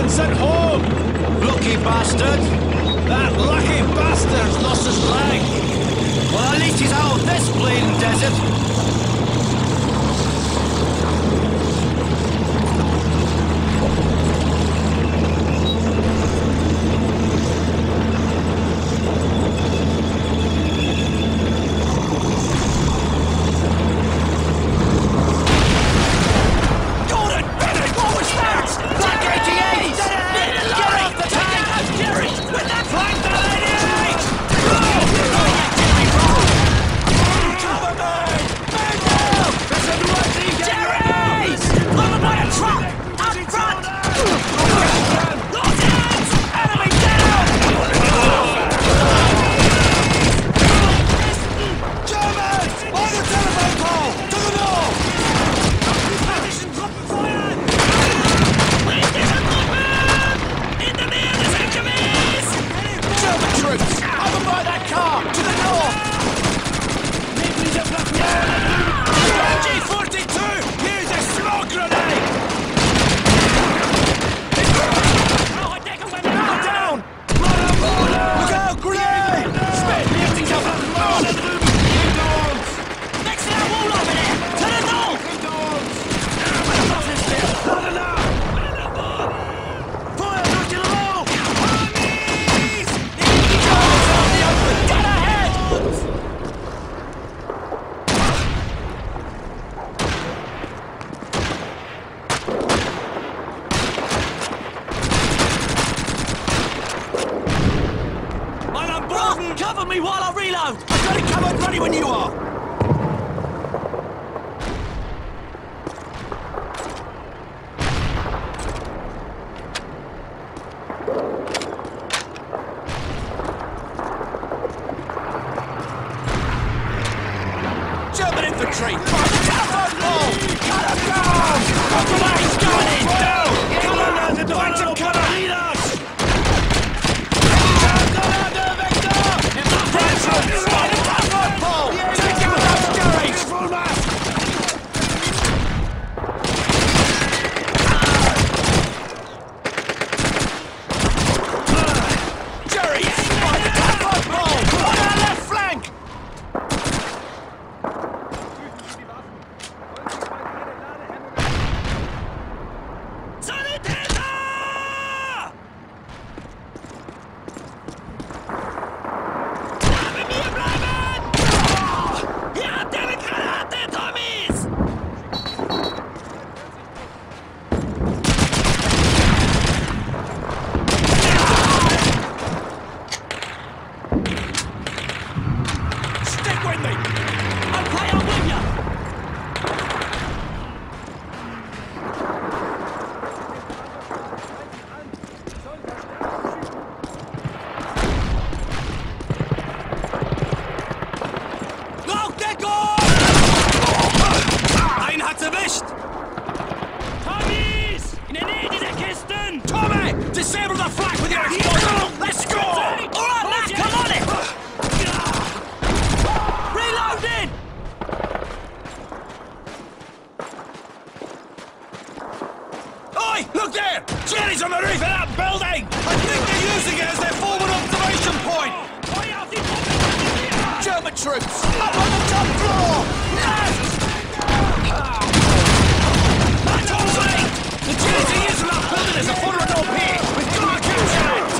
sent home! Lucky bastard! That lucky bastard's lost his leg! Well, at least he's out of this bleeding desert! Cover me while I reload! I've got it covered, ready when you are! German infantry! Telephone pole! Cut him down! He's going in! Down! Come on, lads! Find some cover! Lead us! Disable the flak with your explosion! Let's go! Alright, lad, come on it! Reloading! Oi! Look there! Jerry's on the roof of that building! I think they're using it as their forward observation point! German troops! Up on the top floor! Left! The Jersey is not building as a forward OP! We've got to capture it!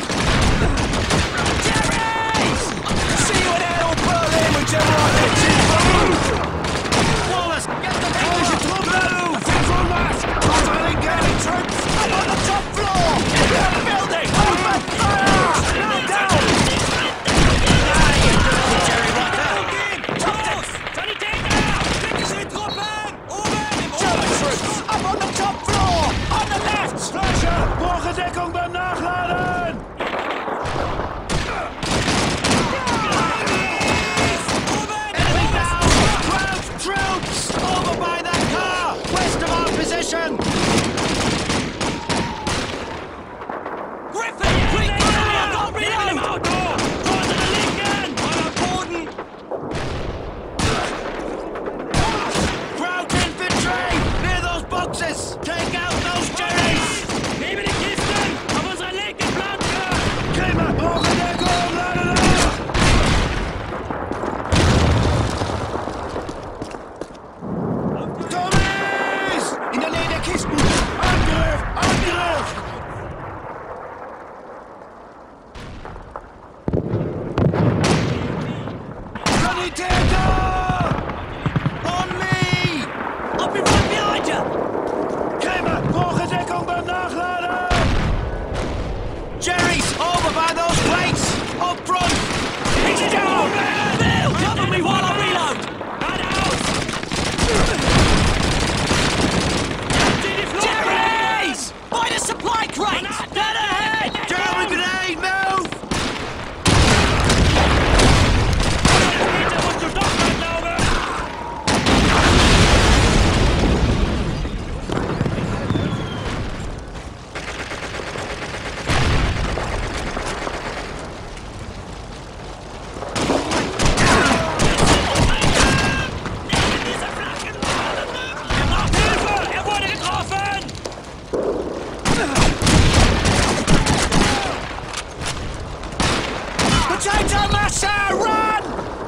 Jerry! See you in Hell Berlin with General Wallace, get the closure to move! Central mass! Profiling German troops! Up on the top floor! In the building! Open fire! Now down! Jerry, right there! Top this! German troops! Up on the top floor! On the left! Slasher! Morgendeckung beim Nachladen! Enemy down! Crouch troops! Over by that car! West of our position! Griffin! Quick! I've got reload! Go to the Lincoln! On a Borden! Crouch infantry! Near those boxes! Take out those Jerrys! Nehmen die Kiste! Panzer nachladen! Jerry's over by those plates! Up front! Hit it down! Bill, cover me while I reload! And out! Jerry's! By the supply crate! Dead ahead! German grenade, move! Potato masher, run!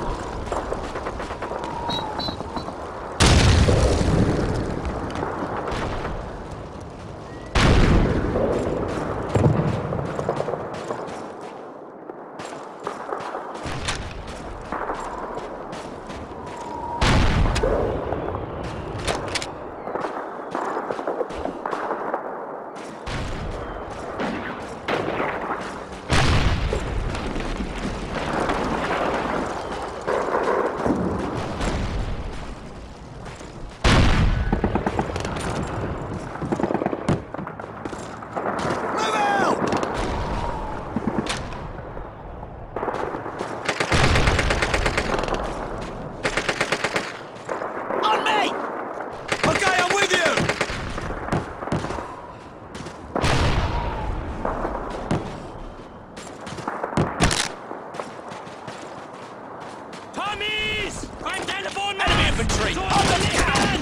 Enemy infantry! On the cannon!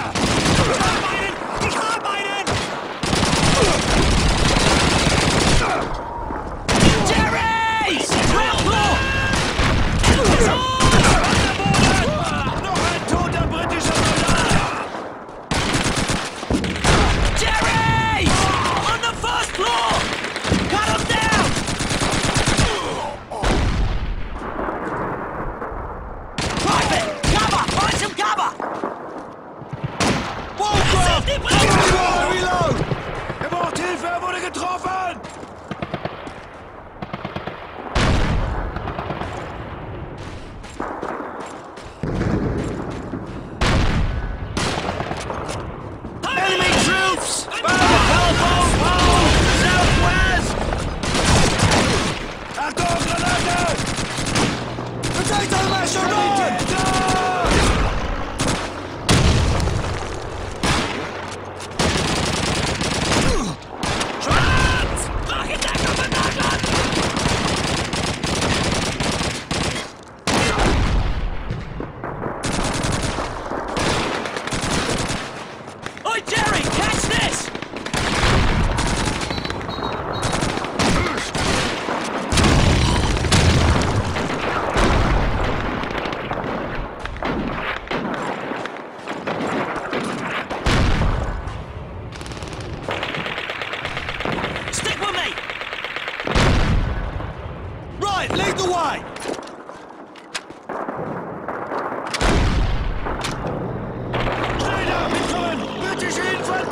Ich arbeiten! Jerry's! Well, Noch ein toter britischer Soldat! Jerry! On the first floor! Cut him down! Private! Cover! Find some cover! Reload! Er braucht Hilfe, er wurde getroffen! Enemy troops! Southwest! Achtung, Granate! Potato masher, run! Oi, Jerry! Catch this! Stick with me! Right, lead the way! Straight up, incoming! British infantry!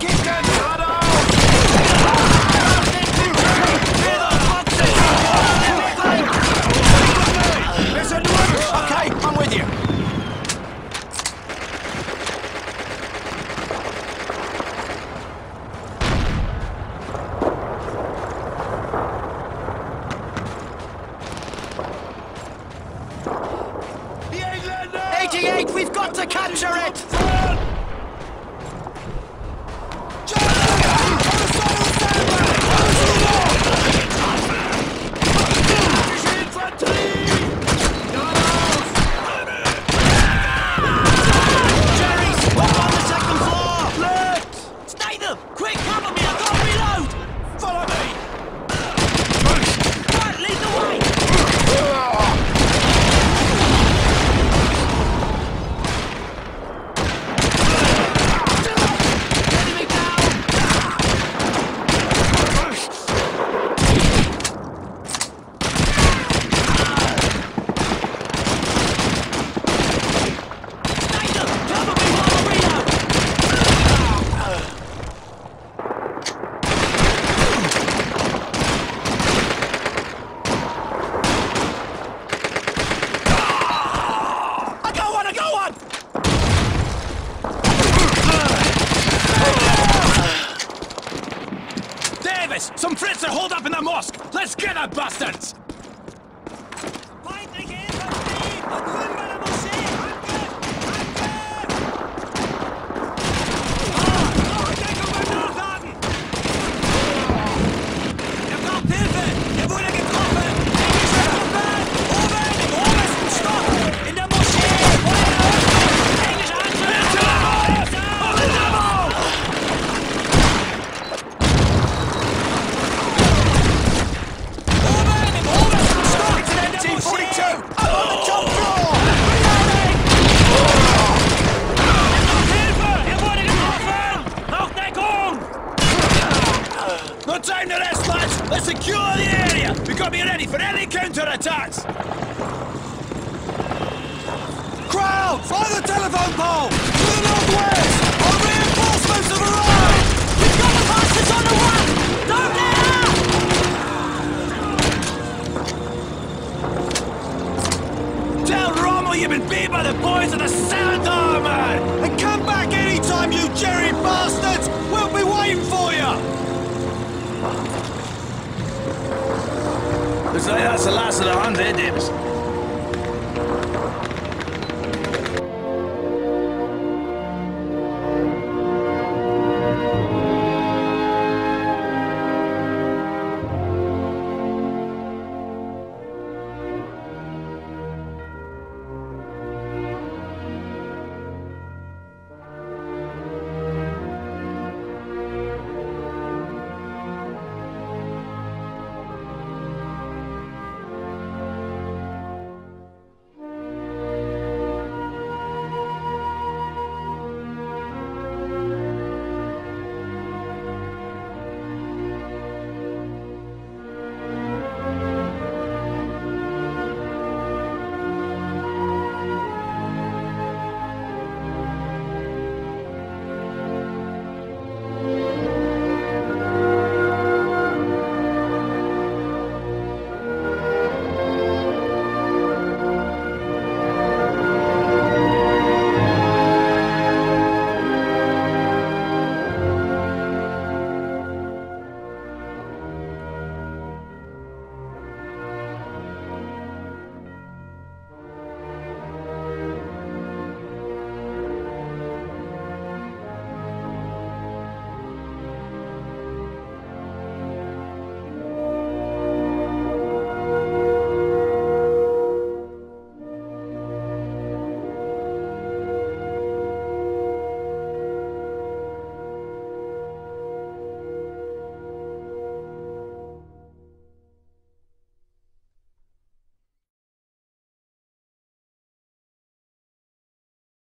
keep getting shut off! Listen to him! Okay, I'm with you. The Englander! 88, we've got to capture it! Some Fritz are holed up in the mosque! Let's get the bastards! Feindliche Infanterie! Da drüben bei der Moschee! Deckung beim Nachladen! Er braucht Hilfe! Er wurde getroffen! Englische Truppen! Oben im obersten Stock! In der Moschee! Englische Angriffe! No time to rest, lads! Let's secure the area! We've got to be ready for any counter-attacks! Crowd! Find the telephone pole! To the northwest! Our reinforcements have arrived! We've got the bastards on the run! Don't let up! Tell Rommel you've been beat by the boys of the Salazar, man! And come back anytime, you Jerry bastards! We'll be waiting for you! Looks like that's the last of the hunt, eh, Davis?